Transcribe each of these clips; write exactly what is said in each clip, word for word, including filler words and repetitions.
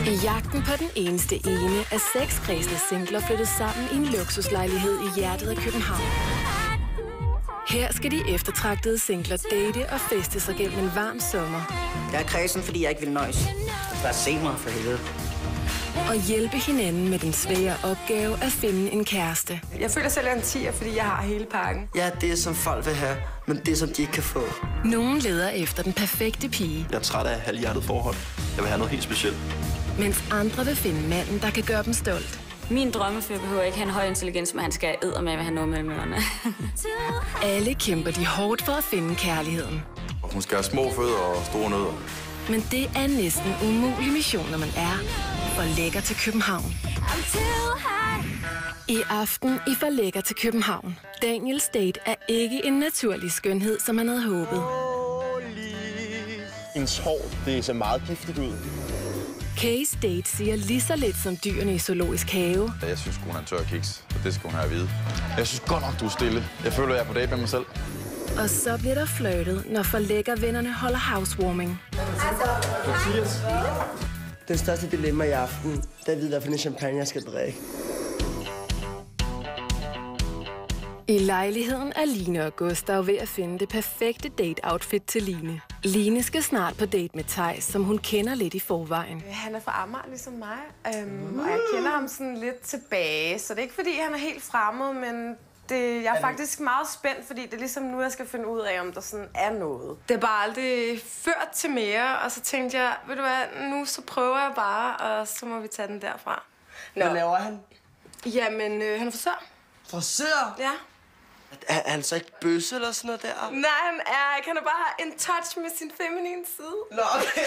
I jagten på den eneste ene er seks kredsende singler flyttet sammen i en luksuslejlighed i hjertet af København. Her skal de eftertragtede singler date og feste sig gennem en varm sommer. Jeg er kredsen, fordi jeg ikke vil nøjes. Bare se mig for helvede. Og hjælpe hinanden med den svære opgave at finde en kæreste. Jeg føler selv, at jeg er en tier, fordi jeg har hele pakken. Jeg er det, som folk vil have, men det, som de ikke kan få. Nogen leder efter den perfekte pige. Jeg er træt af halvhjertet forhold. Jeg vil have noget helt specielt. Mens andre vil finde manden, der kan gøre dem stolt. Min drømmefyr behøver ikke have en høj intelligens, men han skal eddermame med have noget mellem ørerne. Alle kæmper de hårdt for at finde kærligheden. Og hun skal have små fødder og store nødder. Men det er næsten umulig mission, når man er for lækker til København. I aften i For lækker til København. Daniels date er ikke en naturlig skønhed, som han havde håbet. Hendes hår, det ser meget giftigt ud. Kays date siger lige så lidt som dyrene i zoologisk have. Jeg synes, hun er en tør kiks, og det skal hun have at vide. Jeg synes godt nok, du er stille. Jeg føler, jeg er på date med mig selv. Og så bliver der flirtet, når For lækker vennerne holder housewarming. Den største dilemma i aften, det er at vide, hvad for en champagne jeg skal drikke. I lejligheden er Line og Gustav ved at finde det perfekte date-outfit til Line. Line skal snart på date med Theis, som hun kender lidt i forvejen. Han er fra Amager, ligesom mig, øhm, og jeg kender ham sådan lidt tilbage. Så det er ikke, fordi han er helt fremmed, men det, jeg er faktisk meget spændt, fordi det er ligesom nu, jeg skal finde ud af, om der sådan er noget. Det er bare aldrig ført til mere, og så tænkte jeg, ved du hvad, nu så prøver jeg bare, og så må vi tage den derfra. Nå. Hvad laver han? Jamen, øh, han er frisør. Frisør? Ja. Er, er han så ikke bøsse eller sådan noget der? Nej, han er ikke. Han er bare en touch med sin feminine side. Nå, okay.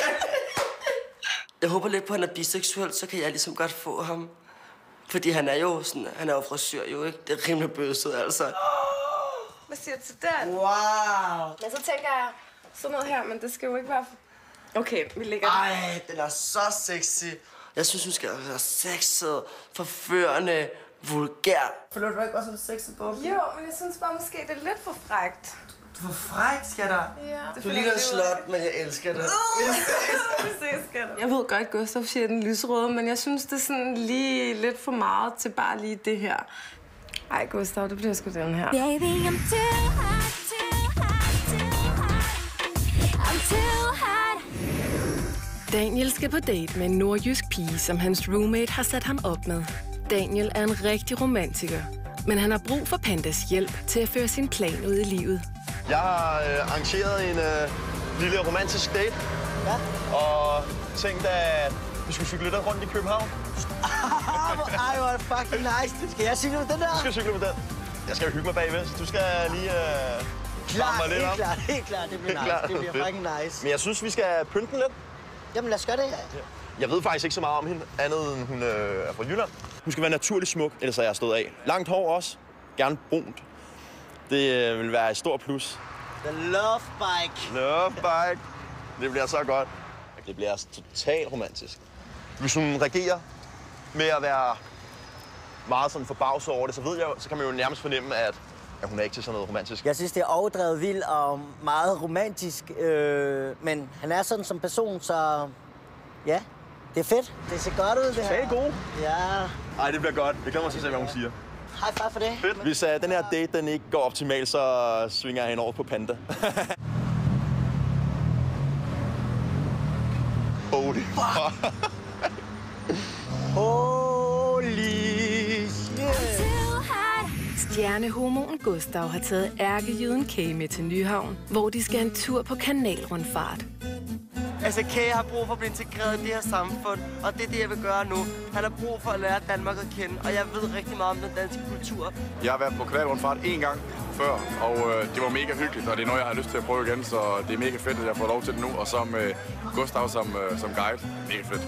Jeg håber lidt på, at han er biseksuel, så kan jeg ligesom godt få ham. Fordi han er jo sådan, han er jo frisør jo, ikke? Det er rimelig bøsset, altså. Oh, hvad siger du til den? Wow. Men så tænker jeg sådan noget her, men det skal jo ikke være... Okay, vi lægger den. Ej, den er så sexy. Jeg synes, hun skal være sexet, forførende, vulgær. Føler du ikke også en sexet på? Jo, men jeg synes bare måske, det er lidt for frækt. For frækt, skatter? Ja. Du ligner en slot, men jeg elsker det. Jeg ved godt, Gustav siger den lyserøde, men jeg synes, det er sådan lige lidt for meget til bare lige det her. Ej, Gustav, det bliver sgu den her. Baby, I'm too hot, too hot, too hot. I'm too hot. Daniel skal på date med en nordjysk pige, som hans roommate har sat ham op med. Daniel er en rigtig romantiker, men han har brug for Pandas hjælp til at føre sin plan ud i livet. Jeg har øh, arrangeret en øh, lille romantisk date. Ja. Og tænkt, at vi skulle cykle lidt rundt i København. Ej, hvor er det fucking nice. Skal jeg cykle med den der? Du skal cykle med den. Jeg skal jo hygge mig bagved, så du skal lige øh, klar, mig lidt helt op. klart, helt klart. Det bliver nice. Klart, det bliver fucking nice. Men jeg synes, vi skal pynte den lidt. Jamen, lad os gøre det. Ja. Jeg ved faktisk ikke så meget om hende, andet end hun øh, er fra Jylland. Hun skal være naturligt smuk, ellers er jeg stået af. Langt hår også. Gerne brunt. Det øh, vil være et stort plus. The love bike. Love bike. Det bliver så godt. Det bliver totalt romantisk. Hvis hun reagerer med at være meget sådan forbavset over det, så ved jeg, så kan man jo nærmest fornemme, at, at hun er ikke til sådan noget romantisk. Jeg synes, det er overdrevet vildt og meget romantisk, øh, men han er sådan som person, så ja, det er fedt. Det ser godt ud, det her. Det er god. Ja. Ej, det bliver godt. Jeg glæder mig til at se, hvad hun siger. High five for det. Fedt. Hvis uh, den her date den ikke går optimalt, så svinger jeg hende over på Panda. Holy fuck. Holy shit. Stjernehomoen Gustav har taget ærkejyden Kay med til Nyhavn, hvor de skal en tur på kanalrundfart. Altså, Kay har brug for at blive integreret i det her samfund, og det er det, jeg vil gøre nu. Han har brug for at lære Danmark at kende, og jeg ved rigtig meget om den danske kultur. Jeg har været på kanalrundfart én gang før, og øh, det var mega hyggeligt, og det er noget, jeg har lyst til at prøve igen, så det er mega fedt, at jeg får lov til det nu, og så med Gustav som, øh, som guide. Mega fedt.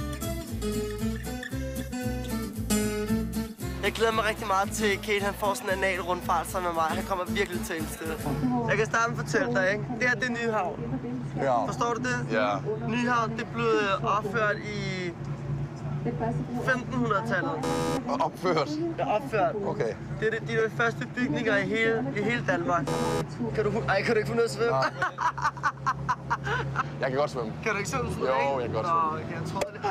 Jeg glæder mig rigtig meget til, Kate han får sådan en anal rundfart sammen med mig. Han kommer virkelig til et sted. Jeg kan starte med at fortælle dig, ikke? Det her, det er Nyhavn. Ja. Forstår du det? Ja. Nyhavn, det blev opført i femtenhundredetallet. Og opført? Ja, opført. Okay. Det er de, de, de første bygninger i hele, i hele Danmark. Kan du, ej, kan du ikke få noget at svømme? Jeg kan godt svømme. Kan du ikke svømme? Jo, jeg kan godt svømme. Nå, okay, jeg troede det.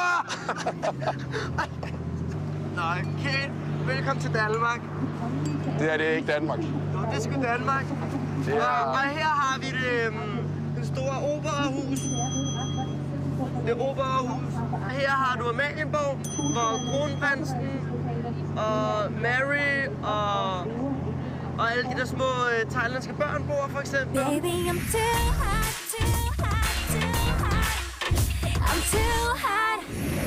Ah! Nå, Kate, velkommen til Danmark. Det her, det er ikke Danmark. Nå, det er sgu Danmark. Det er... Og, og her har vi det, um, det store operahus. Det operahus. Her har du Amalienborg, hvor kronprinsen og Mary og, og alle de der små uh, thailandske børn bor, for eksempel. Baby, I'm too hot, too hot, too hot. I'm too hot.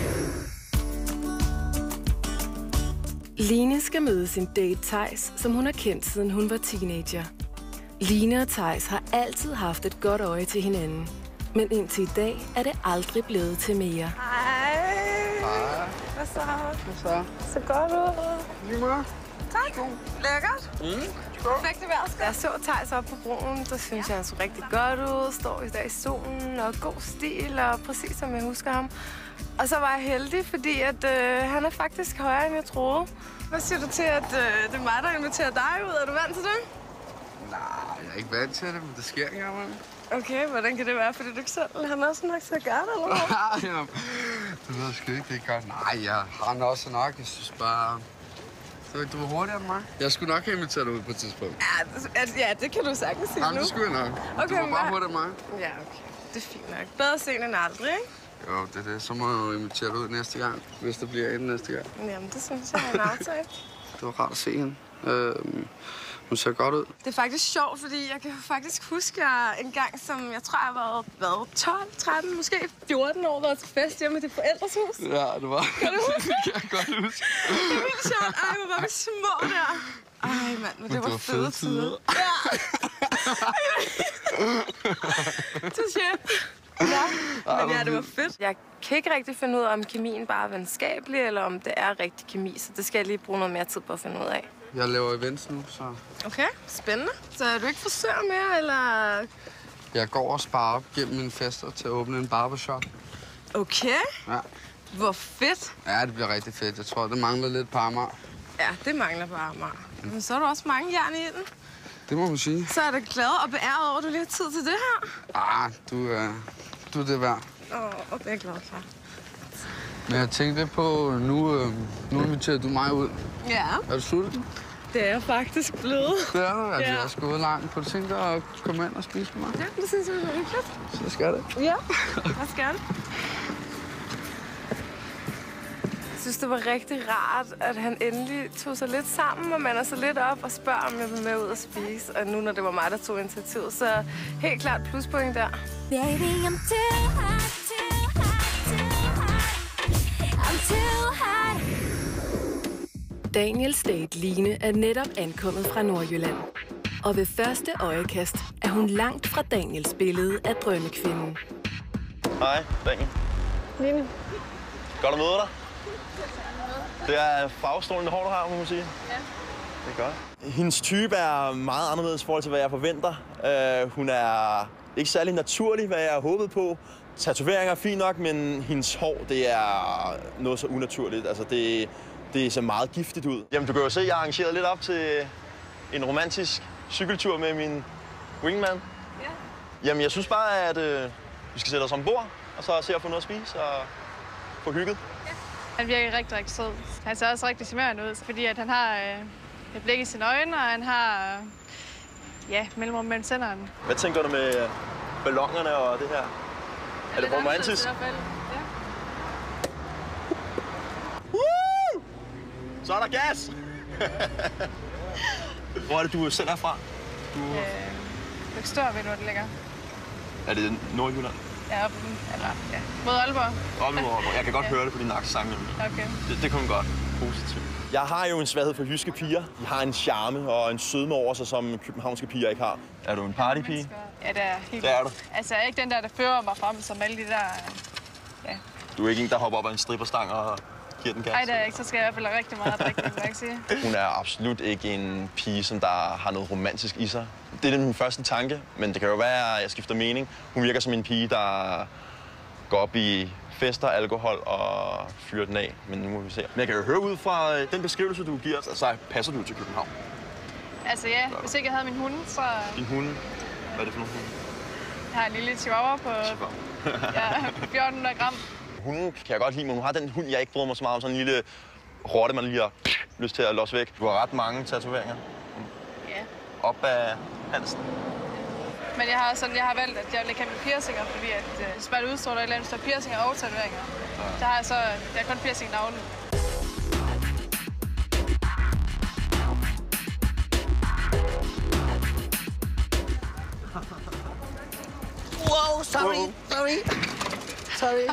Line skal møde sin date Theis, som hun har kendt siden hun var teenager. Line og Theis har altid haft et godt øje til hinanden. Men indtil i dag er det aldrig blevet til mere. Hej. Hej. Hvad så? Hvad så? Så godt ud. Lige måde. Tak. Lækkert. Mm. Perfekt i vejret. Jeg så Theis op på broen, der synes jeg, han så rigtig godt ud. Står i dag i solen og god stil, og præcis som jeg husker ham. Og så var jeg heldig, fordi at, øh, han er faktisk højere, end jeg troede. Hvad siger du til, at øh, det er mig, der inviterer dig ud? Er du vant til det? Nej, jeg er ikke vant til det, men det sker ikke engang. Okay, hvordan kan det være? Fordi du ikke selv han er også nok til at gøre det, eller hvad? Ja, det ved jeg sgu ikke, det er godt. Nej, jeg har den også nok. Jeg synes bare... Du, du var hurtigere end mig. Jeg skulle nok have inviteret dig ud på et tidspunkt. Ja, det, ja, det kan du sagtens sige Jamen, nu. det skulle jeg nok. Okay, du var bare men- hurtigere end mig. Ja, okay. Det er fint nok. Bedre sent end aldrig, ikke? Jo, det er det. Så må jeg jo invitere dig ud næste gang, hvis der bliver en næste gang. Jamen, det synes jeg er en aftale. Det var rart at se hende. Øhm, hun ser godt ud. Det er faktisk sjovt, fordi jeg kan faktisk huske jeg en gang, som jeg tror, jeg har været tolv, tretten, måske fjorten år, været til fest hjemme i dit forældres hus. Ja, det var. Kan du huske det? kan jeg godt huske. Det er vildt sjovt. Ej, hvor var vi små der. Ej, mand, men det, det var, var fede fede tider. tider. Ja. Touché. Ja, men ja, det var fedt. Jeg kan ikke rigtig finde ud af, om kemien bare er venskabelig, eller om det er rigtig kemi, så det skal jeg lige bruge noget mere tid på at finde ud af. Jeg laver events nu, så Okay, spændende. Så er du ikke frisør mere, eller? jeg går og sparer op gennem mine fester til at åbne en barbershop. Okay, Ja. hvor fedt. Ja, det bliver rigtig fedt. Jeg tror, det mangler lidt på Amager. Ja, det mangler bare mig. Men så er der også mange jern i den. Det må man sige. Så er det glad og beæret over, at du lige har tid til det her. Ah, du, er, du er det værd. Åh, oh, det er jeg glad for. Men jeg tænkte lidt på, nu, øh, nu inviterer du mig ud. Ja, Er du sulten? det er jeg faktisk blevet. Det er du. Altså, Ja. jeg er gået langt. Kunne du tænke dig at komme ind og spise med mig? Ja, det synes jeg er hyggeligt. Så skal det. Ja, hvad skal det? Jeg synes, det var rigtig rart, at han endelig tog sig lidt sammen og mander sig lidt op og spørger, om jeg vil med ud og spise. Og nu, når det var mig, der tog initiativet, så helt klart pluspoint der. Baby, I'm too hot, too hot, too hot. I'm too hot. Daniels date Line er netop ankommet fra Nordjylland. Og ved første øjekast er hun langt fra Daniels billede af drømmekvinden. Hej, Daniel. Line. Godt at møde dig. Det er farvestrålende hår, du har, må man sige. Ja. Det er godt. Hendes type er meget anderledes i forhold til, hvad jeg forventer. Uh, hun er ikke særlig naturlig, hvad jeg har håbet på. Tatoveringer er fint nok, men hendes hår, det er noget så unaturligt. Altså, det, det ser meget giftigt ud. Jamen, du kan jo se, at jeg har arrangeret lidt op til en romantisk cykeltur med min wingman. Ja. Jamen, jeg synes bare, at uh, vi skal sætte os ombord, og så se at få noget at spise og få hygget. Han virker rigtig, rigtig sød. Han ser også rigtig charmerende ud, fordi at han har øh, et blik i sine øjne, og han har øh, ja, mellemrum mellem tænderne. Hvad tænker du med ballonerne og det her? Er det romantisk? I hvert fald. Ja. Woo! Så er der gas! Hvor er det, du selv er fra? Du... Øh, Løgstør, ved du, hvor det ligger? Er det Nordjylland? Ja, oppe, eller, ja, mod Aalborg. Oppe i Aalborg. Jeg kan godt Ja. høre det på din accent. Okay. Det, det kommer godt. Positivt. Jeg har jo en svaghed for jyske piger. De har en charme og en sødme over sig, som københavnske piger ikke har. Er du en partypige? Ja, det er helt Det er du. Altså, jeg er ikke den der, der fører mig frem, som alle de der... Ja. Du er ikke en, der hopper op af en stripperstang og giver den gas? Ej, det er jeg ikke. Så skal jeg i hvert fald have rigtig meget drikke, må jeg ikke sige. Hun er absolut ikke en pige, som der har noget romantisk i sig. Det er min første tanke, men det kan jo være, at jeg skifter mening. Hun virker som en pige, der går op i fester, alkohol og fyrer den af. Men nu må vi se. Men jeg kan jo høre ud fra den beskrivelse, du giver os, så passer du til København. Altså ja, hvis ikke jeg havde min hunde, så... Din hunde, hvad er det for nogle hunde? Jeg har en lille chihuahua på ja, fjorten hundrede gram. Hunden kan jeg godt lide, men hun har den hund, jeg ikke bryder mig så meget om. Sådan en lille rotte, man lige har lyst til at losse væk. Du har ret mange tatoveringer. Ja. Op af halsen. Men jeg har, sådan, jeg har valgt, at jeg vil ikke have med piercinger, fordi at, uh, hvis man udstråler et eller andet, så er piercinger og tatoveringer. Ja. Der har jeg så, jeg har kun piercing i navlen. Wow, sorry, sorry, sorry.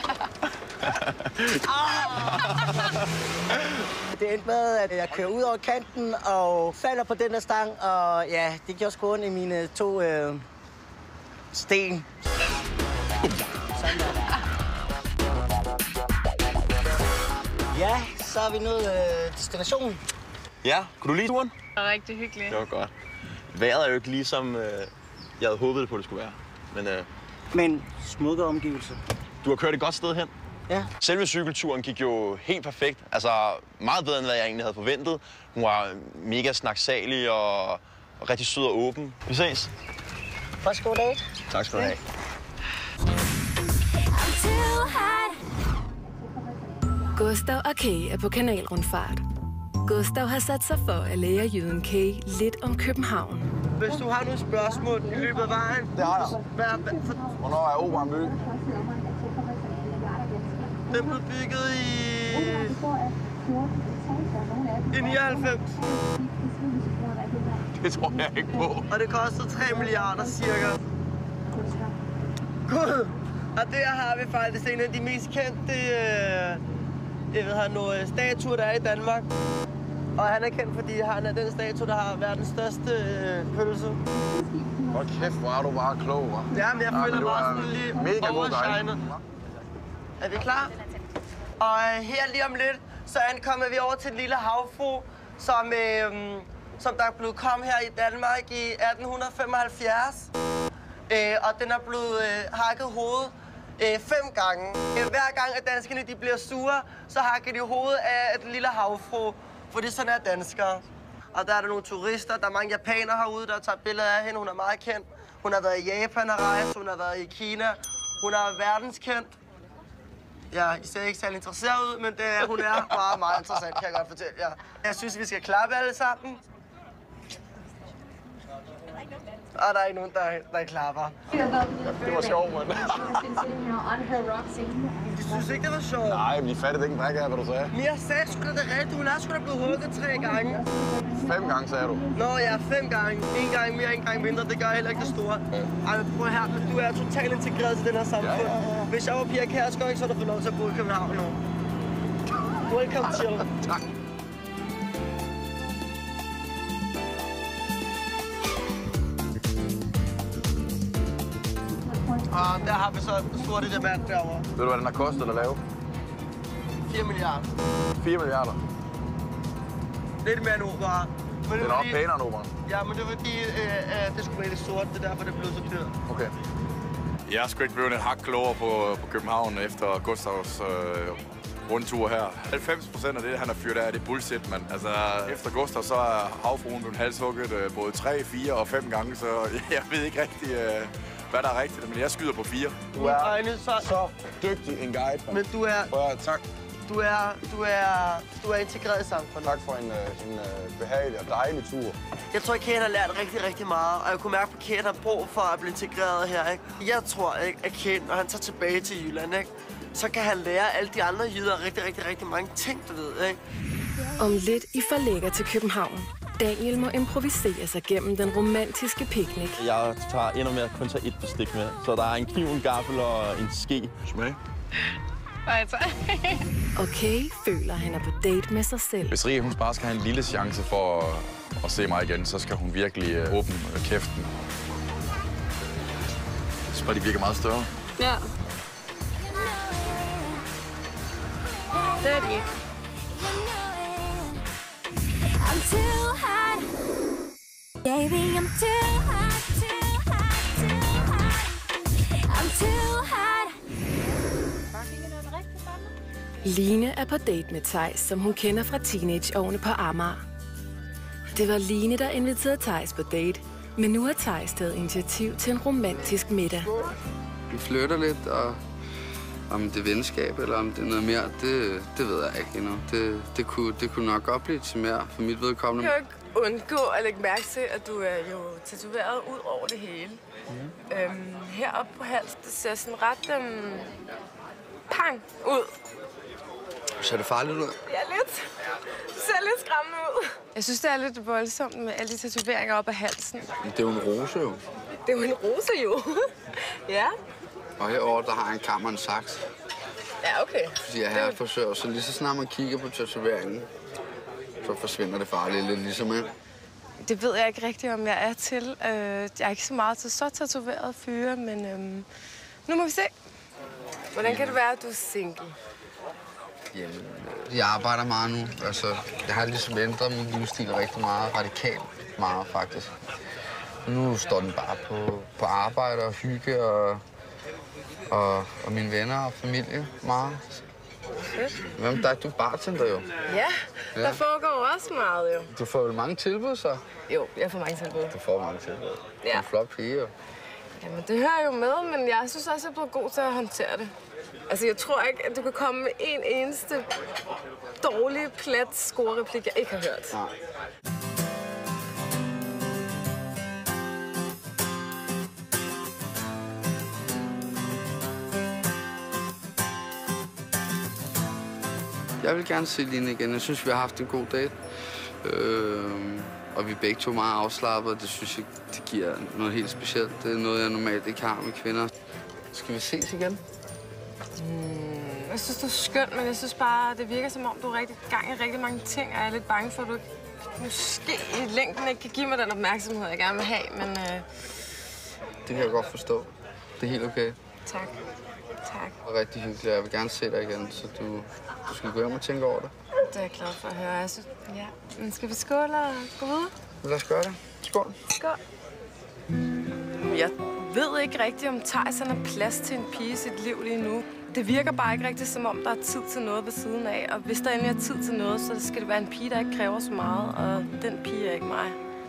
Det endte med, at jeg kører ud over kanten og falder på den her stang, og ja, det gjorde sgu ondt i mine to øh, sten. Sådan der. Ja, så er vi nået øh, destinationen. Ja, kunne du lide turen? Det var rigtig hyggeligt. Det var godt. Vejret er jo ikke ligesom øh, jeg havde håbet på, det skulle være. Men, øh, Men smukke omgivelser. Du har kørt et godt sted hen. Ja. Selve cykelturen gik jo helt perfekt. Altså meget bedre, end hvad jeg egentlig havde forventet. Hun var mega snaksalig og, og rigtig sød og åben. Vi ses. Først god date. Tak skal du have. Gustav og Kay er på kanalrundfart. Gustav har sat sig for at lære jyden Kay lidt om København. Hvis du har nogle spørgsmål i løbet af vejen... Det har jeg. Hvad, hvad, for... Hvornår er Operan by? Den blev bygget i... i nioghalvfems. Det tror jeg ikke på. Og det kostede tre milliarder cirka. Gud! Og der har vi faktisk en af de mest kendte... Øh, jeg ved, har nogle statuer, der er i Danmark. Og han er kendt, fordi han er den statue, der har verdens største øh, pølse. Hold kæft, hvor er du bare klog, hva'? Ja, men jeg føler mig også sådan lige mega god overshinet. Er vi klar? Og øh, her lige om lidt, så ankommer vi over til en lille havfru, som, øh, som der er blevet kom her i Danmark i atten femoghalvfjerds. Øh, og den er blevet øh, hakket hovedet øh, fem gange. Øh, hver gang, at danskerne de bliver sure, så hakker de hovedet af et lille havfru. Fordi sådan er danskere. Og der er der nogle turister, der er mange japanere herude, der tager billeder af hende. Hun er meget kendt. Hun har været i Japan og rejst, hun har været i Kina. Hun er verdenskendt. Ja, I ser ikke særlig interesseret ud, men det, hun er meget, meget interessant, kan jeg godt fortælle jer. Jeg synes, vi skal klappe alle sammen. Og der er ikke nogen, der, der klapper. Det var sjovt, mand. Du synes ikke, det var sjovt? Nej, men de fattede ikke en drik af, hvad du sagde. Men jeg sagde sgu da det rigtigt. Hun er sgu da blevet hugget tre gange. Fem gange, sagde du? Nå ja, fem gange. En gang mere, en gang mindre. Det gør heller ikke det store. Ja. Ej, prøv her. Du er totalt integreret til den her samfund. Ja, ja, ja. Hvis jeg var Pia Kjærsgaard, så havde du fået lov til at bo i København nu. Welcome til. Tak. Og der har vi så en stor diamant derovre. Ved du, hvad den har kostet at lave? fire milliarder. fire milliarder? Lidt mere end opera. Men det er nok pænere end operaen. Ja, men det er fordi, øh, øh, det skulle være lidt sort. Det er derfor, det blev så dyrt. Okay. Jeg er sgu ikke blevet et hak klogere på, på København efter Gustavs øh, rundtur her. halvfems procent af det, han har fyret af, det er bullshit, mand. Altså, efter Gustav, så er havfruen blevet halshugget øh, både tre, fire og fem gange, så jeg ved ikke rigtig, øh, hvad der er rigtigt, men jeg skyder på fire. Du er så, så dygtig en guide, man. Men du er... Prøv, tak. Du er, du er, du er integreret i samfundet. Tak for en, en behagelig og dejlig tur. Jeg tror, at Kate har lært rigtig, rigtig meget, og jeg kunne mærke, at Kate har brug for at blive integreret her, ikke? Jeg tror ikke, at Kate, når han tager tilbage til Jylland, ikke, så kan han lære alle de andre jyder rigtig, rigtig, rigtig mange ting, du ved, ikke? Om lidt I forlægger til København. Daniel må improvisere sig gennem den romantiske picnic. Jeg tager endnu mere kun tage et bestik med, så der er en kniv, en gaffel og en ske. Smag. Nej, tak. Okay, føler han er på date med sig selv. Hvis Rie, hun bare skal have en lille chance for at, at se mig igen, så skal hun virkelig uh, åbne kæften. Jeg synes bare, de virker meget større. Ja. Det er de. I'm too hot. Baby, I'm too hot, too hot, too hot. I'm too hot. Line er på date med Theis, som hun kender fra teenageårene på Amager. Det var Line, der inviterede Theis på date, Men nu har Theis taget initiativ til en romantisk middag. Vi flytter lidt, og om det er venskab eller om det er noget mere, det, det ved jeg ikke endnu. Det, det, kunne, det kunne nok godt blive til mere for mit vedkommende. Jeg kan jo ikke undgå at lægge mærke til, at du er jo tatoveret ud over det hele. Mm. Øhm, heroppe på halsen, det ser sådan ret øhm, pang ud. Ser det farligt ud? Ja, lidt. Det ser lidt skræmmende ud. Jeg synes, det er lidt voldsomt med alle de tatoveringer op ad halsen. Det er jo en rose, jo. Det er jo en rose, jo. Ja. Og herovre, der har jeg en kammer og en saks. Ja, okay. Fordi jeg er her forsøger, så lige så snart man kigger på tatoveringen, så forsvinder det farligt lidt ligesom her. Det ved jeg ikke rigtigt, om jeg er til. Jeg er ikke så meget til så tatoveret fyre, men øhm, nu må vi se. Hvordan kan det være, at du er single? Jamen, jeg arbejder meget nu. Altså, jeg har ligesom ændret min livsstil rigtig meget, radikalt meget faktisk. Nu står den bare på, på arbejde og hygge og, og, og mine venner og familie meget. Hvem der er du bartender jo? Ja, der ja. foregår også meget jo. Du får vel mange tilbud så? Jo, jeg får mange tilbud. Du får mange tilbud. Ja. Du er en flot pige jo. Jamen, det hører jo med, men jeg synes også, at jeg er blevet god til at håndtere det. Altså, jeg tror ikke, at du kan komme med en eneste dårlig, plat score-replik, jeg ikke har hørt. Nej. Jeg vil gerne se Line igen. Jeg synes, vi har haft en god date. Øh, og vi er begge to meget afslappet, og det synes jeg, det giver noget helt specielt. Det er noget, jeg normalt ikke har med kvinder. Skal vi ses igen? Mm, jeg synes, du er skønt, men jeg synes bare, det virker som om, du er rigtig gang i rigtig mange ting, og jeg er lidt bange for, at du måske i længden ikke kan give mig den opmærksomhed, jeg gerne vil have, men... Øh... Det kan jeg godt forstå. Det er helt okay. Tak. Tak. Det er rigtig hyggeligt, jeg vil gerne se dig igen, så du, du skal gå hjem og tænke over det. Det er jeg glad for at høre. Jeg synes, ja. Men skal vi skåle og gå videre? Lad os gøre det. Skål. Skål. Jeg ved ikke rigtigt, om Theis har plads til en pige i sit liv lige nu. Det virker bare ikke rigtigt, som om der er tid til noget ved siden af. Og hvis der endelig er tid til noget, så skal det være en pige, der ikke kræver så meget. Og den pige er ikke mig.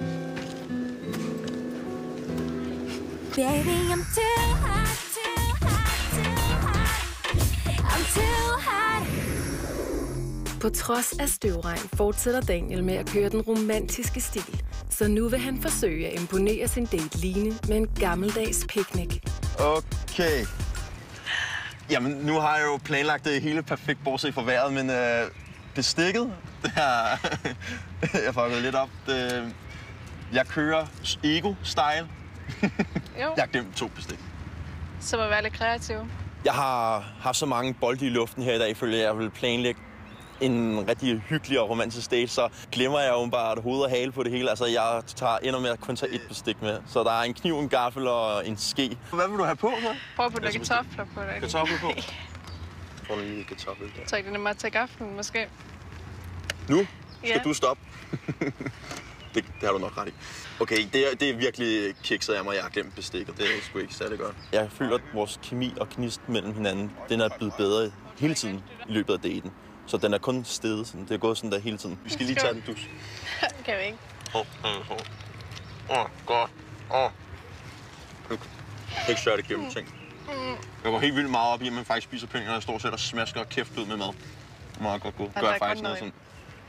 Baby, I'm too hot, too hot, too hot. I'm too hot. På trods af støvregn fortsætter Daniel med at køre den romantiske stil. Så nu vil han forsøge at imponere sin date Line med en gammeldags picnic. Okay. Jamen, nu har jeg jo planlagt det hele perfekt, bortset fra vejret, men øh, bestikket, det her... jeg får gået lidt op. Det, jeg kører ego-style. Jo. Jeg har glemt to bestik. Så må være lidt kreativ. Jeg har haft så mange bolde i luften her i dag, føler jeg vil planlægge en rigtig hyggelig og romantisk date, så glemmer jeg jo bare hoved og hale på det hele. Altså, jeg tager ender med at kun tage et bestik med. Så der er en kniv, en gaffel og en ske. Hvad vil du have på, så? Prøv at putte lidt kartofler på det. Kartofler på? Prøv lige kartofler der. Jeg tror ikke, det er nemmere at tage gaflen, måske. Nu skal ja. du stoppe. det, det har du nok ret i. Okay, det er, det er virkelig kikset af mig, jeg har glemt bestikket. Det er sgu ikke særlig godt. Jeg føler, at vores kemi og gnist mellem hinanden, den er blevet bedre hele tiden i løbet af daten. Så den er kun stedet. Det er gået sådan der hele tiden. Vi skal lige tage den dus. Kan vi ikke? Åh, åh, åh. Åh, godt. Åh. Nu ikke sørge det gennem ting. Jeg går helt vildt meget op i, at man faktisk spiser penge, når jeg står selv og smasker kæft ud med mad. Det må jeg godt gå. Gør jeg faktisk noget sådan.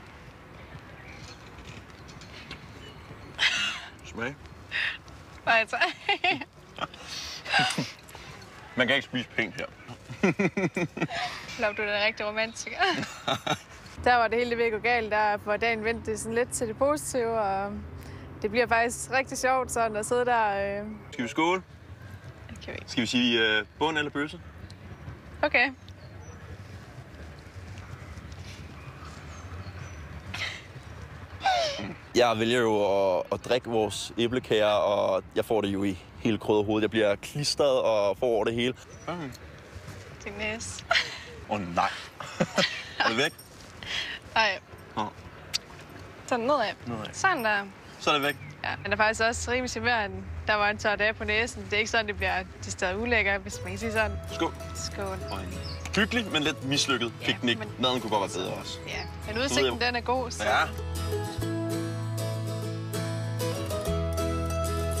Smag. Nej, tak. Man kan ikke spise penge her. Lov, du er da rigtig romantiker. Der var det hele ved at gå galt, der for dagen vendte det sådan lidt til det positive, og det bliver faktisk rigtig sjovt sådan at sidde der. Øh... Skal vi skåle? Det kan vi ikke. Skal vi sige øh, bund eller bøsse? Okay. Jeg vælger jo at, at drikke vores æblekager, og jeg får det jo i hele krydderhovedet. Jeg bliver klistret og får over det hele. Mm. Det er næs. Åh oh, nej. Er det væk? Nej. Oh. Sådan nedad. Nedad. Sådan der. Så er det væk? Ja, men der er faktisk også rimelig charmerende. Der var en tør dag på næsen. Det er ikke sådan, det bliver de steder ulækker, hvis man kan sige sådan. Skål. Skål. Hyggelig, men lidt mislykket ja, piknik. Men... Maden kunne godt være bedre også. Ja, men udsigten den er god, så... Ja.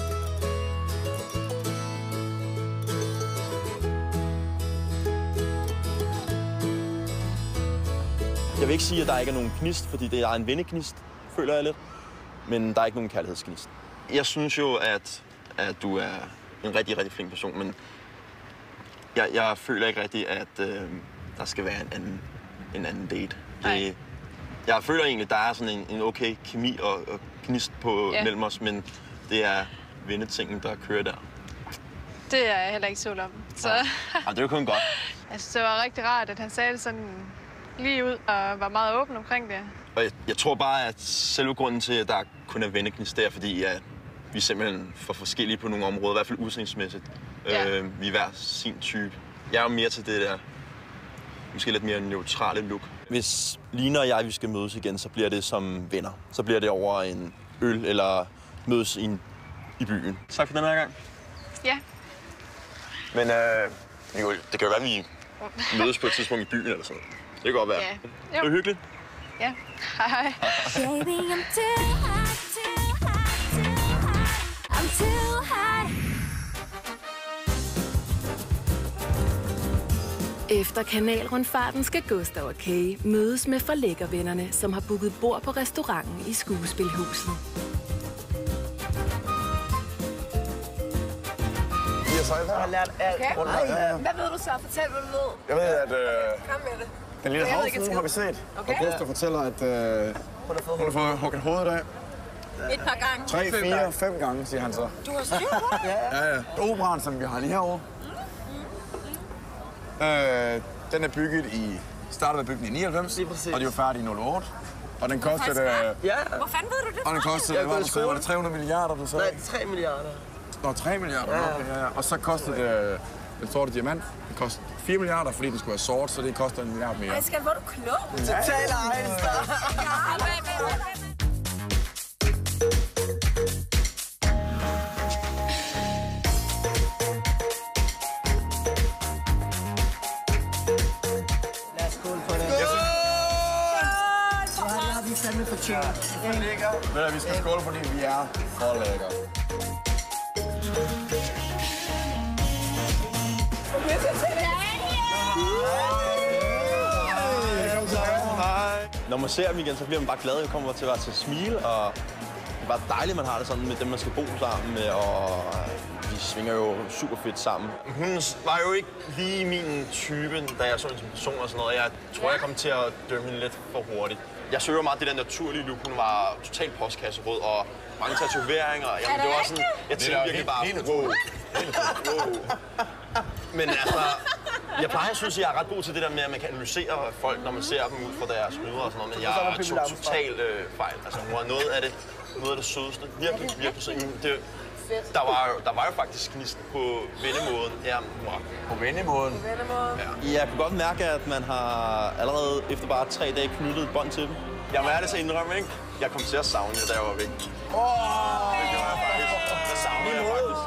Jeg vil ikke sige, at der ikke er nogen gnist, fordi det er en vennegnist, føler jeg lidt. Men der er ikke nogen kærlighedsgnist. Jeg synes jo, at, at du er en rigtig, rigtig flink person, men jeg, jeg føler ikke rigtig, at øh, der skal være en anden, en anden date. Det, jeg føler egentlig, at der er sådan en, en okay kemi og, og gnist på Ja. mellem os, men det er vennetingen, der kører der. Det er jeg heller ikke tvivl om. Så Ja, det er jo kun godt. jeg synes, det var rigtig rart, at han sagde det sådan lige ud og var meget åben omkring det. Og jeg, jeg tror bare, at selve grunden til, at der kun er vennegnist, det er, fordi at vi er simpelthen for forskellige på nogle områder, i hvert fald udseendsmæssigt. Ja. Øh, vi er hver sin type. Jeg er jo mere til det der, måske lidt mere neutrale look. Hvis Line og jeg vi skal mødes igen, så bliver det som venner. Så bliver det over en øl eller mødes i, en, i byen. Tak for den her gang. Ja. Men øh, det, kan jo, det kan jo være, at vi mødes på et tidspunkt i byen eller sådan noget. Det kan godt være. Ja. Det er hyggeligt. Ja. Hej hej. Baby, I'm too hot, too hot, too hot. I'm too hot. Efter kanalrundfarten skal Gustav og Kay mødes med forlæggervennerne, som har booket bord på restauranten i Skuespilhuset. Jeg har lært alt. Okay. Hvad ved du så? Fortæl, hvad du ved. Jeg ved, at øh, Kom med det. den lille Jeg ved ikke havfrue et har vi skid. set. Okay. Og Gustav fortæller, at øh, hun har fået hugget hovedet af. Et par gange. Tre, fire, fem gange, siger han så. Du har styr på det? Ja, ja. Operaen, som vi har lige herovre. Øh, den er bygget i... Startet med bygningen i nioghalvfems, og de var færdige i nul otte. Og den kostede... Øh, Ja. Hvor fanden ved du det? og den kostede, Jeg hvad har var gået det, i så? Var skole. det tre hundrede milliarder, du sagde? Nej, tre milliarder. Nå, tre milliarder, Ja. okay, ja, ja. Og så kostede det... Øh, den sorte diamant, den kostede fire milliarder, fordi den skulle være sort, så det koster en milliard mere. Ej, skat, hvor er du klog. Total Einstein. Lad os skåle på det. Ja, det har vi fandme fortjent. Ved du, vi skal skåle, fordi vi er for lækkere. Når man ser dem igen, så bliver man bare glad. Jeg kommer til at til at smile, og det er bare dejligt, man har det sådan med dem, man skal bo sammen med, og vi svinger jo super fedt sammen. Hun var jo ikke lige min type, da jeg så hende som person og sådan noget. Jeg tror, jeg kom til at dømme hende lidt for hurtigt. Jeg søger meget det der naturlige look. Hun var totalt postkasserød og mange tatoveringer. Jamen, det var sådan, jeg tænkte virkelig bare, wow. wow. Men altså, jeg plejer at synes, at jeg er ret god til det der med, at man kan analysere folk, når man ser dem ud fra deres møder og sådan noget. Men jeg er to- totalt øh, fejl. Altså, hun var noget af det, noget af det sødeste. Virkelig, virkelig sød. Det, der, var jo, der var jo faktisk gnist på vennemåden. Ja, hun var På vennemåden. Ja. Jeg kunne godt mærke, at man har allerede efter bare tre dage knyttet et bånd til dem. Jeg må ærligt til at indrømme, ikke? Jeg kom til at savne jer, da jeg var væk. Åh! Oh, det gjorde jeg faktisk. Det savner jeg faktisk.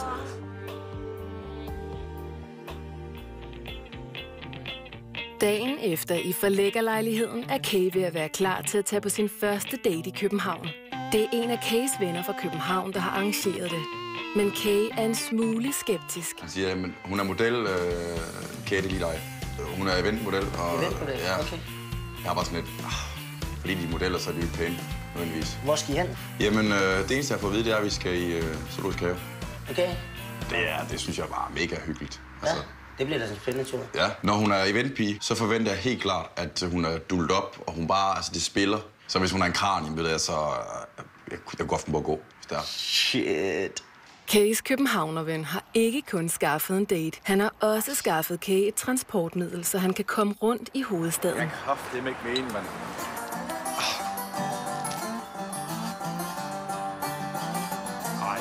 Dagen efter i forlæggerlejligheden er Kay ved at være klar til at tage på sin første date i København. Det er en af Kays venner fra København, der har arrangeret det. Men Kay er en smule skeptisk. Han siger, at hun er model, øh, Kay, det er lige dig. Hun er eventmodel. Og, Eventmodel, ja, okay. Jeg har bare sådan lidt, ah, fordi de er modeller, så er de jo pæne, nødvendigvis. Hvor skal I hen? Jamen, øh, det eneste, jeg får at vide, det er, at vi skal i øh, Zoologisk Have. Okay. Det, er, det synes jeg bare er mega hyggeligt. Ja, det bliver da sådan en spændende tur. Ja, når hun er eventpige, så forventer jeg helt klart, at hun er dullet op, og hun bare, altså det spiller. Så hvis hun er en kranium, ved jeg, så øh, jeg, jeg kunne godt finde på at gå. Der. Shit. Kays københavnerven har ikke kun skaffet en date. Han har også skaffet Kay et transportmiddel, så han kan komme rundt i hovedstaden. Jeg kraft, det er ikke meningen, mand. Ej.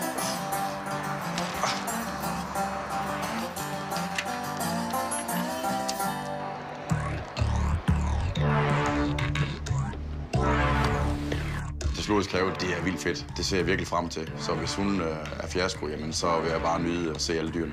Zoologisk Have, det er vildt fedt. Det ser jeg virkelig frem til. Så hvis hun øh, er fiasko, jamen, så vil jeg bare nyde at se alle dyrene.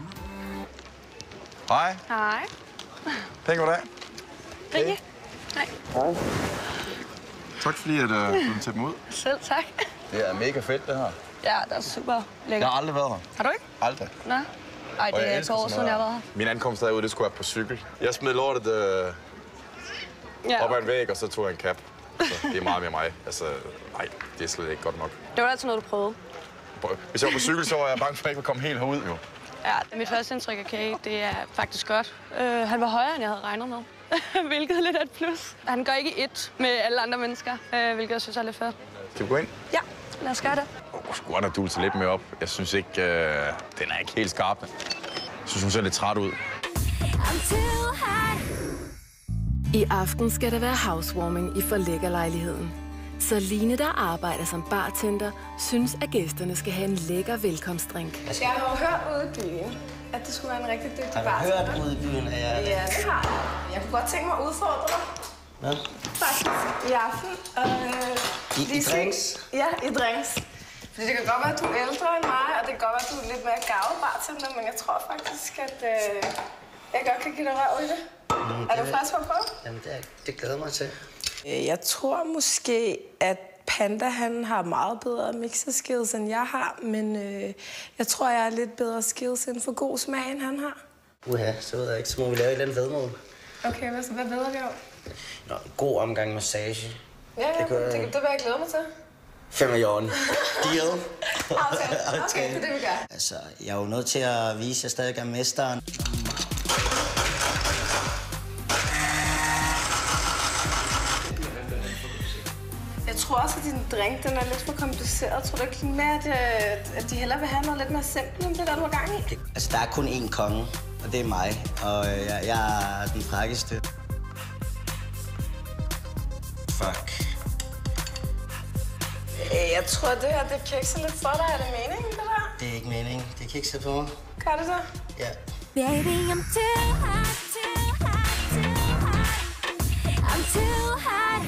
Hej. Hej. Pæn goddag. Rikke. Hej. Hej. Tak fordi, at øh, du vil tage dem ud. Selv tak. Det er mega fedt, det her. Ja, det er super lækkert. Jeg har aldrig været her. Har du ikke? Aldrig. Nå. Ej, det er et par år siden, jeg har været her. Min ankomst derude, det skulle være på cykel. Jeg smed lortet øh, Ja. Op ad en væg, og så tog jeg en cap. Så det er meget mere mig. Altså, nej, det er slet ikke godt nok. Det var altså noget, du prøvede. Hvis jeg var på cykel, så var jeg bange for, at jeg ikke ville komme helt herud, jo. Ja, mit første indtryk af Kay, det er faktisk godt. Uh, han var højere, end jeg havde regnet med. Hvilket er lidt af et plus. Han går ikke i et med alle andre mennesker, uh, hvilket jeg synes er lidt fedt. Skal vi gå ind? Ja, lad os gøre det. Jeg skulle godt have dulset lidt mere op. Jeg synes ikke, uh, den er ikke helt skarp. Jeg synes, hun ser lidt træt ud. I aften skal der være housewarming i forlæggerlejligheden. Så Line, der arbejder som bartender, synes, at gæsterne skal have en lækker velkomstdrink. Jeg har jo hørt ude i byen, at det skulle være en rigtig dygtig bartender. Har du hørt ude i byen, at jeg... Ja, det har jeg. Jeg kunne godt tænke mig at udfordre dig. Hvad? Faktisk i aften. Øh, I, I drinks? Ja, i drinks. Fordi det kan godt være, at du er ældre end mig, og det kan godt være, at du er lidt mere gavet bartender, men jeg tror faktisk, at øh, jeg godt kan give dig røv i det. Mm, er du frisk på at prøve? Jamen, det, er, det glæder mig til. Jeg tror måske, at Panda han har meget bedre mixer-skills, end jeg har, men øh, jeg tror, jeg har lidt bedre skills inden for god smag, end han har. Uha, så ved jeg ikke. Så må vi lave et eller andet vedmål. Okay, hvad, hvad ved vi om? Nå, en god omgang massage. Ja, ja, det, kunne, det, det vil jeg glæde mig til. Fem millioner. Deal. Okay, okay, det er det, vi gør. Altså, jeg er jo nødt til at vise, at jeg stadig er mesteren. Jeg tror også, at din drink den er lidt for kompliceret. Tror du ikke med, at, at de hellere vil have noget lidt mere simpelt, end det der, du har gang i? Altså, der er kun én konge, og det er mig. Og jeg, jeg er den frækkeste. Fuck. Jeg tror, det her det kikser lidt for dig. Er det meningen, det der? Det er ikke meningen. Det kikser på mig. Gør det så? Ja. Baby, I'm too hot, too hot, too hot. I'm too hot.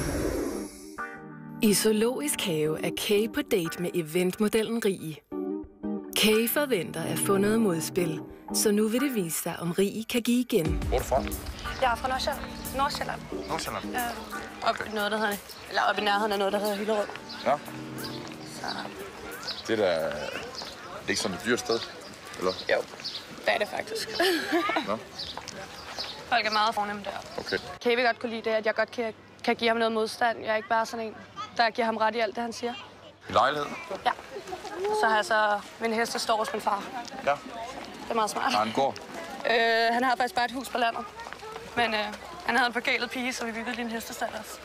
I Zoologisk Have er Kay på date med eventmodellen Rie. Kay forventer at få noget modspil, så nu vil det vise sig, om Rie kan give igen. Hvor er du fra? Jeg er fra Nordsjælland. Nordsjælland. Nordsjælland? Ja. Op i noget, der hedder, eller op i nærheden af noget, der hedder Hillerød. Ja. Så... Det er da... Det er ikke sådan et dyrt sted, eller? Jo, det er det faktisk. Nå. Folk er meget fornemme der. Okay. Kay vil godt kunne lide det, at jeg godt kan, kan give ham noget modstand. Jeg er ikke bare sådan en, der giver ham ret i alt det, han siger. I lejlighed? Ja. Og så har jeg så min hest, der står hos min far. Ja. Det er meget smart. Har han gård? Øh, han har faktisk bare et hus på landet. Men øh, han havde en forkælet pige, så vi byggede lige en hestestald også.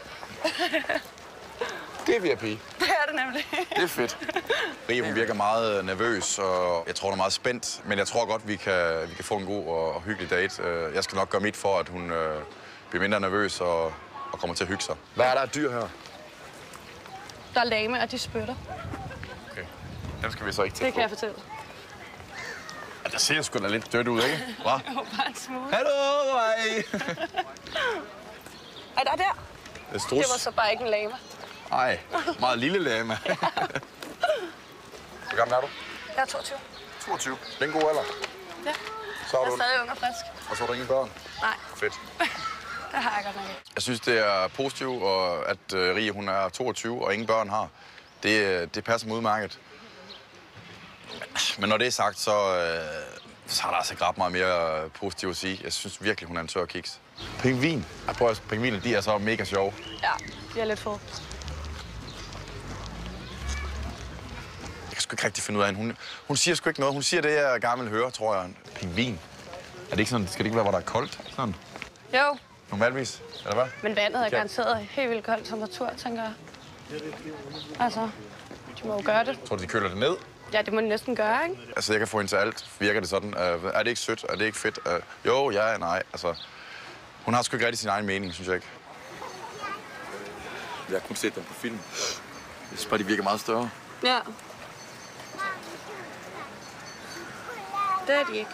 Det er V I P. Det er det nemlig. Det er fedt. Rie, hun virker meget nervøs, og jeg tror, hun er meget spændt. Men jeg tror godt, vi kan, vi kan få en god og, og hyggelig date. Jeg skal nok gøre mit for, at hun øh, bliver mindre nervøs og, og kommer til at hygge sig. Hvad er der af dyr her? Der er lame, og de spytter. Okay. Dem skal vi så ikke til. Det kan jeg fortælle. Ja, der ser sgu da lidt dødt ud, ikke? Hva? Jo, bare en smule. Hallo, hej! Ej, der er der. Det er strus. Det var så bare ikke en lama. Ej, meget lille lama. Ja. Hvor gammel er du? Jeg er toogtyve. toogtyve. Det er en god alder. Ja. Så er jeg er du... stadig ung og frisk. Og så har du ingen børn? Nej. Fedt. Det har jeg godt nok ikke. Jeg synes, det er positivt, og at uh, Rie, hun er toogtyve og ingen børn har. Det, det passer mig udmærket. Men når det er sagt, så, uh, så har der altså ikke ret meget mere positivt at sige. Jeg synes virkelig, hun er en tør kiks. Pingvin. Jeg prøver, at pingviner, de er så mega sjove. Ja, de er lidt fede. Jeg kan sgu ikke rigtig finde ud af hende. Hun, hun siger sgu ikke noget. Hun siger det, jeg gerne vil høre, tror jeg. Pingvin. Er det ikke sådan, skal det ikke være, hvor der er koldt? Sådan. Jo. Normalvis, eller hvad? Men vandet er Ja. garanteret helt vildt koldt temperatur, tænker jeg. Altså, de må jo gøre det. Tror du, de køler det ned? Ja, det må de næsten gøre, ikke? Altså, jeg kan få hende til alt. Virker det sådan? Uh, er det ikke sødt? Er det ikke fedt? Uh, jo, ja, nej. Altså, hun har sgu ikke rigtig sin egen mening, synes jeg ikke. Jeg har kun set dem på film. Jeg synes bare, de virker meget større. Ja. Det er de ikke.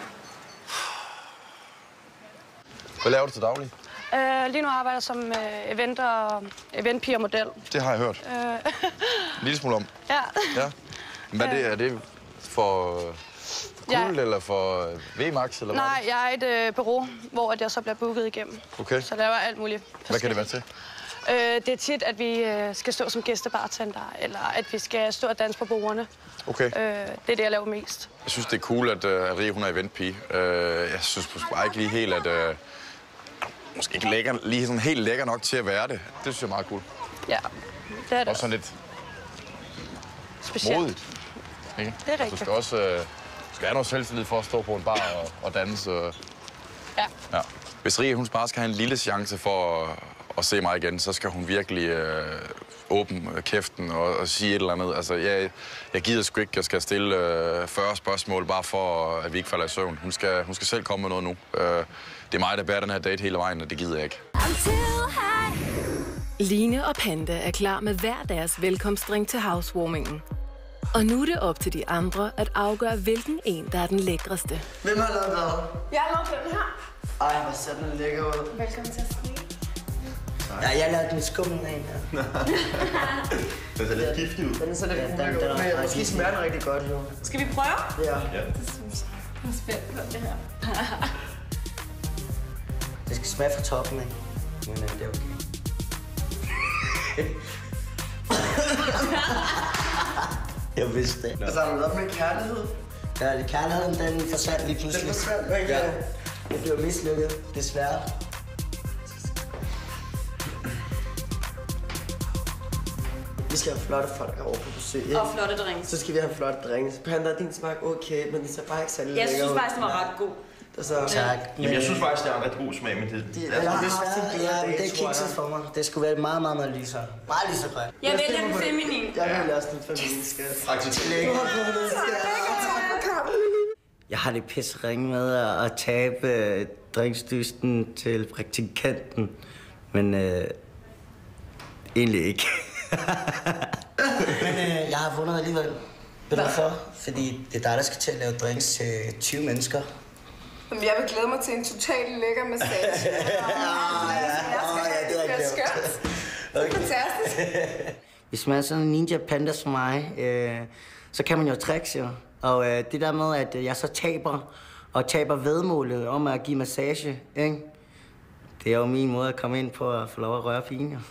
Hvad laver du til daglig? Uh, lige nu arbejder jeg som uh, event- og eventpiger-model. Det har jeg hørt. Uh, En lille smule om. ja. Ja. Men hvad er det? Er det for Kul Ja. eller for V Max? Eller Nej, jeg er et øh, bureau, hvor at jeg så bliver booket igennem. Okay. Så laver alt muligt. Hvad kan det være til? Øh, det er tit, at vi øh, skal stå som gæstebartender, eller at vi skal stå og danse på bordene. Okay. Øh, det er det, jeg laver mest. Jeg synes, det er cool, at, uh, at Rie, hun er eventpige. Uh, jeg synes bare ikke lige helt, at... Uh, måske ikke lækker, lige sådan helt lækker nok til at være det. Det synes jeg er meget cool. Ja, det er det. Også sådan lidt specielt. modigt. Ikke? Det er rigtigt. Du skal også øh, skal have noget selvtillid for at stå på en bar og, og danse. Øh. Ja. Ja. Hvis Ria, hun bare skal have en lille chance for at, at se mig igen, så skal hun virkelig øh, åbne kæften og, og sige et eller andet. Altså, jeg, jeg gider sgu ikke, jeg skal stille øh, fyrre spørgsmål, bare for, at vi ikke falder i søvn. Hun skal, hun skal selv komme med noget nu. Øh, det er mig, der bærer den her date hele vejen, og det gider jeg ikke. Line og Panda er klar med hver deres velkomstdrink til housewarmingen. Og nu er det op til de andre at afgøre, hvilken en, der er den lækreste. Hvem har lavet hvad? Jeg har lavet den her. Ej, hvor ser den lækker ud. Velkommen til at smage. Ja, jeg lavede den skummel af en her. Den ser lidt giftig ud. Den er så lidt ulækker ud. Men måske smager den rigtig godt, jo. Skal vi prøve? Ja. Det synes jeg. Jeg er spændt på det her. Det skal smage fra toppen af. Men øh, det er okay. Jeg vidste det. Altså, har du lavet med kærlighed? Ja, det kærligheden, den forsvandt lige pludselig. Den forsvandt, ikke? Ja. Det blev mislykket, desværre. Vi skal have flotte folk herovre på besøg, ikke? Og flotte drinks. Så skal vi have flotte drinks. Panda, din smag okay, men den ser bare ikke særlig Jeg lækker synes ud. faktisk, den var ret god. Så, tak. Jamen, jeg synes faktisk, det er en ret god smag, men det... De, det jeg er har lidt... haft en bedre date, det er kikset for mig. Det skulle være meget, meget, meget lysere. Meget lysegrøn. Jeg vælger den feminine. Jeg vælger også den feminine, skat. Faktisk. Jeg har det pisse ringe med at tabe øh, drinksdysten til praktikanten, men øh, egentlig ikke. men øh, jeg har vundet alligevel. Ved du hvorfor? Fordi det er dig, der skal til at lave drinks til tyve mennesker. Jeg vil glæde mig til en totalt lækker massage. Ja, ja, det er skønt. Det er fantastisk. Hvis man er sådan en ninja panda som mig, øh, så kan man jo tricks jo. Og øh, det der med, at jeg så taber, og taber vedmålet om at give massage, ikke? Det er jo min måde at komme ind på at få lov at røre pigen, jo.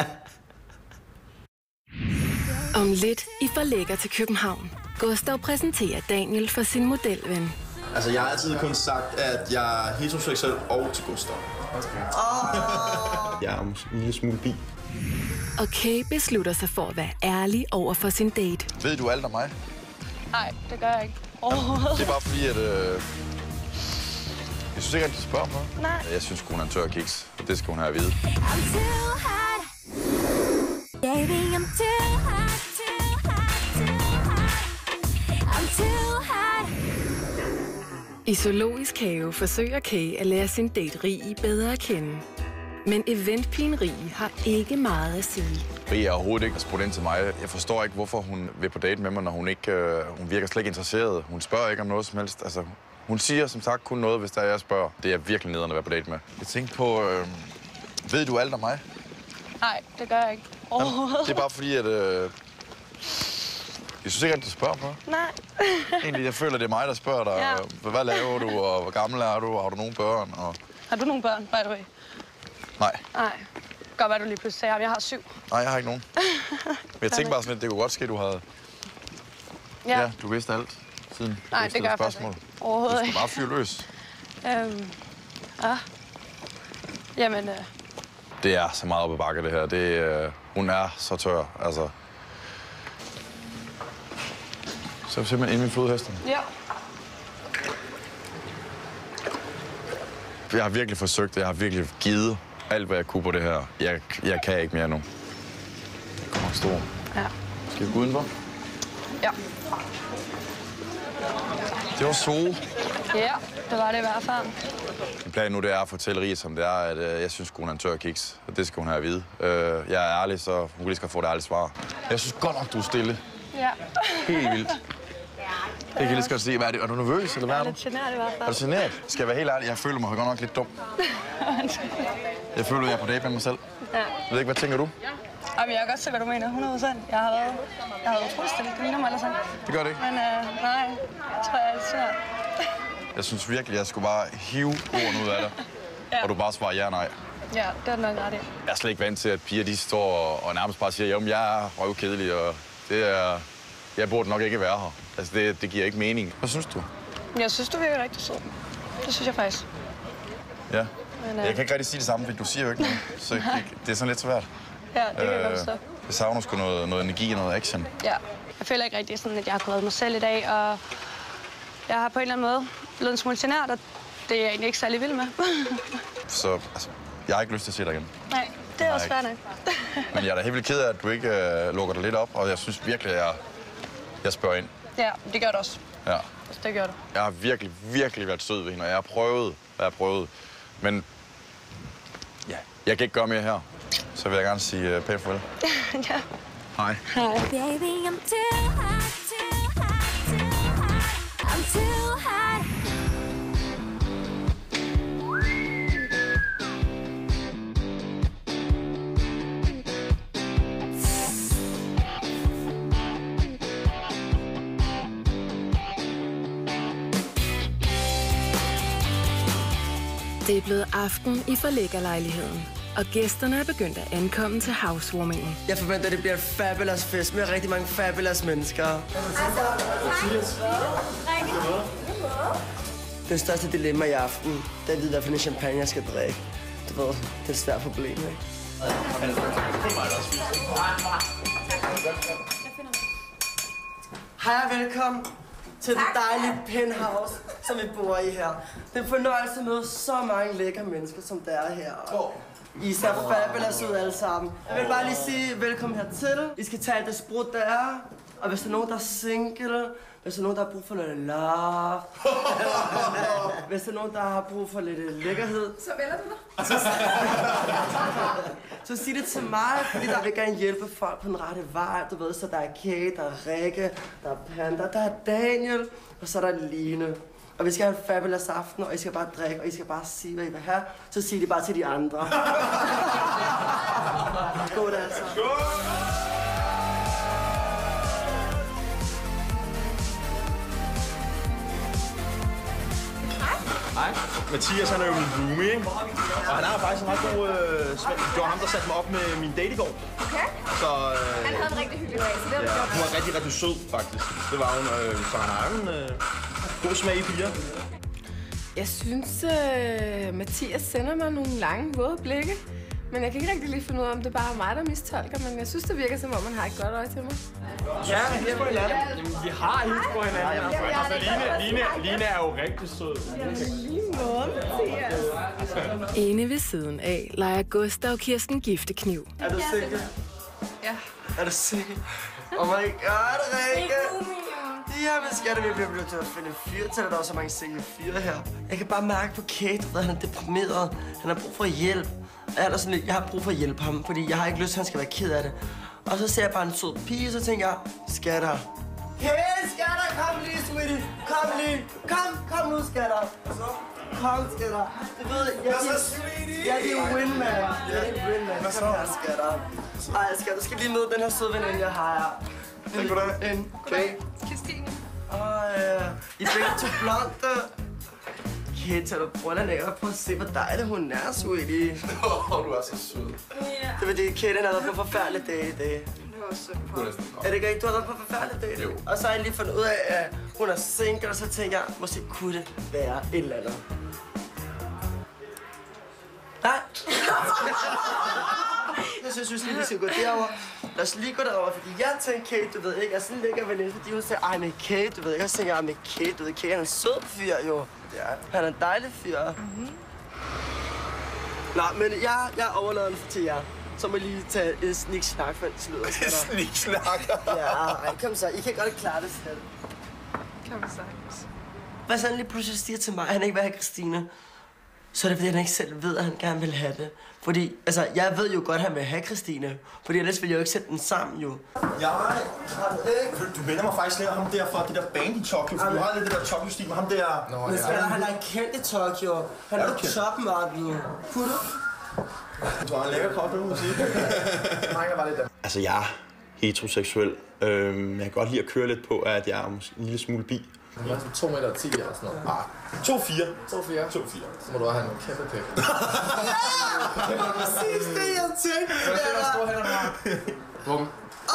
Om lidt i For Lækker til København. Gustav præsenterer Daniel for sin modelven. Altså, jeg har altid kun sagt, at jeg er heteroseksuel og til Gustav. Okay. Oh. Jeg er en lille smule bi. Og Kay beslutter sig for at være ærlig over for sin date. Ved du alt om mig? Nej, det gør jeg ikke. Overhovedet. Det er bare fordi, at... Øh... Jeg synes ikke, at du spørger mig. Nej. Jeg synes, hun er en tør kiks. Det skal hun have at vide. Baby, I'm too hot, too hot, too hot. I'm too hot. I Zoologisk Have forsøger Kay at lære sin date Rie bedre at kende. Men eventpigen Rie har ikke meget at sige. Rie er overhovedet ikke spurgt ind til mig. Jeg forstår ikke, hvorfor hun vil på date med mig, når hun ikke øh, hun virker slet ikke interesseret. Hun spørger ikke om noget som helst. Altså, hun siger som sagt kun noget, hvis der er, jeg spørger. Det er virkelig nederen at være på date med. Jeg tænkte på, øh, ved du alt om mig? Nej, det gør jeg ikke. Overhovedet. Det er bare fordi, at... Øh, jeg synes ikke, at du spørger mig. Nej. Egentlig, jeg føler, det er mig, der spørger dig. Ja. Hvad laver du, og hvor gammel er du, og har du nogle børn? Og... Har du nogle børn, by the way? Nej. Nej. Godt, hvad du lige pludselig sagde. Jeg har syv. Nej, jeg har ikke nogen. Men jeg tænkte bare sådan, at det kunne godt ske, du havde... Ja. Ja, du vidste alt siden. Nej, det gør jeg faktisk ikke. Overhovedet ikke. ikke. Du skal bare fyre løs. Øhm, ja. Jamen, øh. Det er så meget op ad bakke, det her. Det, øh, hun er så tør, altså. Så er vi simpelthen inde i flodhesten. Ja. Jeg har virkelig forsøgt det. Jeg har virkelig givet alt, hvad jeg kunne på det her. Jeg, jeg kan ikke mere nu. Det kommer stor. Ja. Skal vi gå udenfor? Ja. Det var så. Ja, det var det i hvert fald. Min plan nu, det er at fortælle Rie, som det er, at øh, jeg synes, hun er en tør kiks. Og det skal hun have at vide. Øh, jeg er ærlig, så hun kan lige skal få det ærlige svar. Jeg synes godt nok, du er stille. Ja. Helt vildt. Det kan jeg lige skal sige. Hvad er det? Er du nervøs, eller hvad er du? Jeg er lidt genert i hvert fald. Er du genert? Skal jeg være helt ærlig? Jeg føler mig godt nok lidt dum. Jeg føler, jeg er på date med mig selv. Ja. Jeg ved ikke, hvad tænker du? Jamen, jeg kan godt se, hvad du mener. hundrede procent. Jeg har været... Jeg har været utrolig stille. Det ligner mig alle sammen. Det gør det ikke. Men øh, nej, jeg tror, jeg er lidt genert. Jeg synes virkelig, jeg skulle bare hive ordene ud af dig. Ja. Og du bare svarer ja og nej. Ja, det er nok ret i. Jeg er slet ikke vant til, at piger de står og, og nærmest bare siger, at jeg er røvkedelig, og det er... Jeg burde nok ikke være her. Altså, det, det giver ikke mening. Hvad synes du? Jeg synes, du virker rigtig sød. Det synes jeg faktisk. Ja. Men, Jeg øh, kan ikke rigtig sige det samme, fordi du siger jo ikke noget. Så det, det er sådan lidt svært. Ja, det kan jeg godt forstå. Jeg savner sgu noget, noget energi og noget action. Ja, jeg føler ikke rigtig sådan, at jeg har kunnet mig selv i dag, og jeg har på en eller anden måde blevet en smule genert, og det er jeg egentlig ikke særlig vild med. Så altså, jeg har ikke lyst til at se dig igen. Nej, det er også ikke. fair nok. Men jeg er da helt vildt ked af, at du ikke øh, lukker dig lidt op, og jeg synes virkelig, at jeg, jeg spørger ind. Ja, det gør det også. Ja. Det gør det. Jeg har virkelig, virkelig været sød ved hende, og jeg har prøvet, jeg har prøvet. Men ja, jeg kan ikke gøre mere her. Så vil jeg gerne sige uh, pænt farvel. Ja. Hej. Hi. Baby, I'm too hot, too hot, too hot. I'm too hot. Det er blevet aften i forlæggerlejligheden, og gæsterne er begyndt at ankomme til housewarmingen. Jeg forventer, at det bliver en fabulous fest med rigtig mange fabulous mennesker. Det største dilemma i aften, det er at vide, hvad for en champagne jeg skal drikke. Du ved, det er et svært problem, ikke? Hej og velkommen til det dejlige penthouse, som vi bor i her. Det er en fornøjelse at møde så mange lækre mennesker, som der er her. I ser fabulous ud alle sammen. Jeg vil bare lige sige velkommen hertil. I skal tage alt det sprut, der er. Og hvis der er nogen, der er single, hvis der er nogen, der har brug for noget love, hvis der er nogen, der har brug for lidt lækkerhed, Så vælger du dig. så, så sig det til mig, fordi der vil gerne hjælpe folk på den rette vej. Du ved, så der er Kate, der er Rikke, der er Panda, der er Daniel, og så er der Line. Og vi skal have en fabulous aften, og I skal bare drikke, og I skal bare sige, hvad I vil have. Så sig det bare til de andre. Skål altså. Hej. Mathias, han er jo min roomie, ikke? Og han har faktisk en ret god øh, smag. Det var ham, der satte mig op med min date i går. Okay. Så, øh, Han havde en rigtig hyggelig dag, så det var ja, godt. hun var rigtig, rigtig sød, faktisk. Det var hun. Øh, så han har en øh, god smag i piger. Jeg synes, øh, Mathias sender mig nogle lange, våde blikke. Men jeg kan ikke rigtig lige finde ud af, om det bare er mig, der mistolker. Men jeg synes, det virker, som om man har et godt øje til mig. Ja, vi hilser på hinanden. Jamen, vi har hilst på hinanden. Altså, Line, Line, Line er jo rigtig sød. Lige måde, Mathias. Ene ved siden af leger Gustav Kirsten giftekniv. Er du sikker? Ja. Er du sikker? Oh my god, Rikke! Jamen, skatter, vi bliver nødt til at finde en fyr til, at der er så mange single fyre her. Jeg kan bare mærke på Kate, at han er deprimeret. Han har brug for hjælp. Jeg, er sådan lidt, jeg har brug for at hjælpe ham, fordi jeg har ikke lyst til, at han skal være ked af det. Og så ser jeg bare en sød pige, og så tænker jeg, skatter. Hey, skatter, kom lige, sweetie. Kom lige. Kom, kom nu, skatter. Kom, skatter. Du ved, jeg er jeg er din windman. Jeg er din windman. Kom her, skatter. Ej, skatter, du skal lige møde den her søde veninde, jeg har her. Tak for det. En. Goddag, Christine. Åh, ja. I begge to blonde. Kate, tager du brillerne af og prøv at se, hvor dejlig hun er, sweetie. Åh, oh, du er så sød. Yeah. Det er fordi, Kate har været på forfærdelig dag i dag. Det var synd på. Er det ikke rigtigt, du har været på forfærdelig dag? Jo. Og så har jeg lige fundet ud af, at hun er single, og så tænker jeg, måske kunne det være et eller andet. Nej. Jeg synes lige, vi skal gå derover. Lad os lige gå derover, fordi jeg tænker, Kate, du ved ikke, jeg er sådan lækker veninde, fordi hun siger, ej, men Kate, du ved ikke, jeg tænker, ej, men Kate, du ved, Kate, han er en sød fyr, jo. Ja. Han er en dejlig fyr. Mm-hmm. Nå, men jeg, jeg overlader den til jer. Så må I lige tage et sniksnak, for det slutter. Sniksnak? Ja, ej, kom så. I kan godt klare det selv. Kom så. Hvad så han lige pludselig siger til mig, at han ikke vil have Christine, så er det fordi, han ikke selv ved, at han gerne vil have det. Fordi, altså, jeg ved jo godt, at han vil have Christine. Fordi ellers ville jeg jo ikke sætte den sammen, jo. Ja, du minder mig faktisk lidt om ham der fra det der band i Tokyo. For du har lidt det der Tokyo-stil med ham der... Nå, men ja. Han er kendt i Tokyo. Han er, er toppen af den. Kunne du? Du har en lækker krop, det må sige. Mange var lidt der. Altså, jeg er heteroseksuel. Øhm, jeg kan godt lide at køre lidt på, at jeg er en lille smule bi. Jeg er sådan to meter ti eller sådan noget. Ah, to fire. to fire? to fire. Så må du også have nogle kæmpe pæk. Det var præcis det, jeg tænkte. Hvad er det, store hænder, du har? Bum.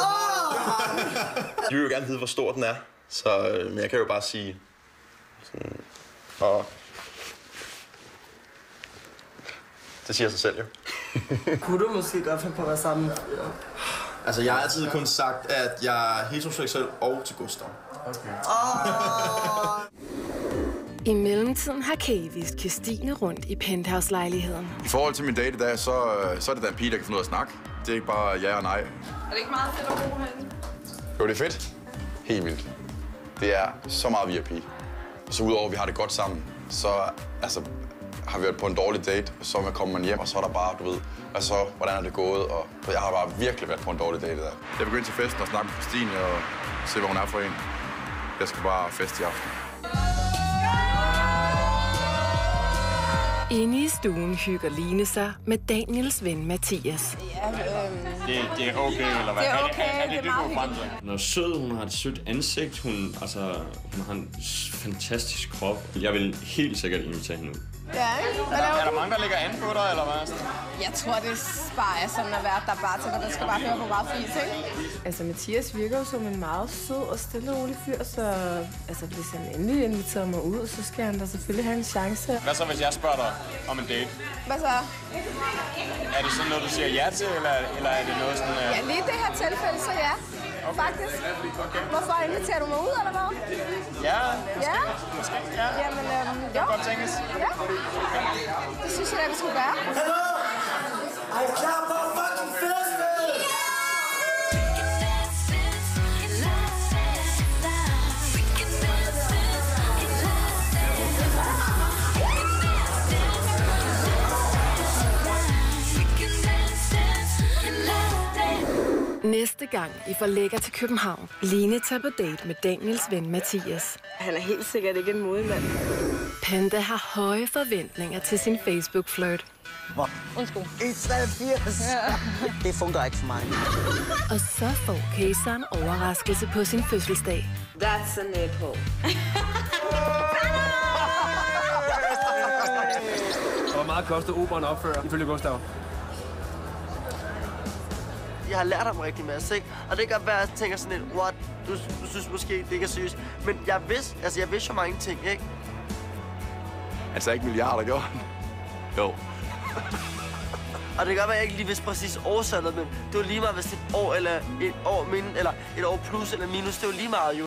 De vil jo gerne vide, hvor stor den er. Så, øh, men jeg kan jo bare sige... Sådan, og... Det siger sig selv, jo. Kunne du måske godt finde på at være sammen? Altså, jeg har altid kun sagt, at jeg er heteroseksuel og til Gustav. Okay. Oh. I mellemtiden har Kay vist Kirstine rundt i penthouse-lejligheden. I forhold til min date i dag, så, så er det da en pige, der kan finde ud af at snakke. Det er ikke bare ja og nej. Er det ikke meget fedt at bo herinde? Jo, det er fedt. Helt vildt. Det er så meget V I P. Så udover at vi har det godt sammen, så altså, har vi været på en dårlig date, så kommer man hjem, og så er der bare, du ved, altså, hvordan er det gået, og jeg har bare virkelig været på en dårlig date der. Jeg begyndte til festen og snakke med Christine og se, hvad hun er for en. Jeg skal bare feste i aften. Inde i stuen hygger Line sig med Daniels ven Mathias. Ja, øhm... det, det er okay, eller hvad? Det er okay, er, er, er det, det er det, meget du frem til? Hun er sød, hun har et sødt ansigt, hun, altså, hun har en fantastisk krop. Jeg vil helt sikkert invitere hende ud. Ja, er, der, er der mange, der ligger an på dig, eller hvad? Jeg tror, det bare er sådan at være, der bare til dig, der skal bare høre på meget frie ting. Altså, Mathias virker jo som en meget sød og stille og rolig fyr, så altså, hvis han endelig inviterer mig ud, så skal han da selvfølgelig have en chance. Hvad så, hvis jeg spørger dig om en date? Hvad så? Er det sådan noget, du siger ja til, eller, eller er det noget sådan... Uh... Ja, lige i det her tilfælde, så ja. Okay. Faktisk. Okay. Hvorfor inviterer du mig ud, eller hvad? Ja, måske. Ja? Måske, ja. Jamen, øhm, det kan godt tænkes. Ja. Det synes jeg da, vi skulle gøre. Hallo! Er I klar på fucking feste? Næste gang I får lækker til København, Line tager på date med Daniels ven Mathias. Han er helt sikkert ikke en modemand. Panda har høje forventninger til sin Facebook-flirt. Hvor? Undskyld. et treogfirs. Ja. Det fungerer ikke for mig. Og så får Kaysa en overraskelse på sin fødselsdag. That's a nipple. Hvor meget koster operen at opføre, ifølge Gustav? Jeg har lært ham rigtig masse, ikke? Og det kan godt være, at jeg tænker sådan lidt, what? Du, du synes måske, det ikke er seriøst. Men jeg vidste, altså jeg vidste jo mange ting, ikke? Altså ikke milliarder, gjorde han? Jo. Og det kan godt være, at jeg ikke lige vidste præcis årsandet, men det var lige meget, hvis det er et år eller et år min, eller et år plus eller minus, det var lige meget jo.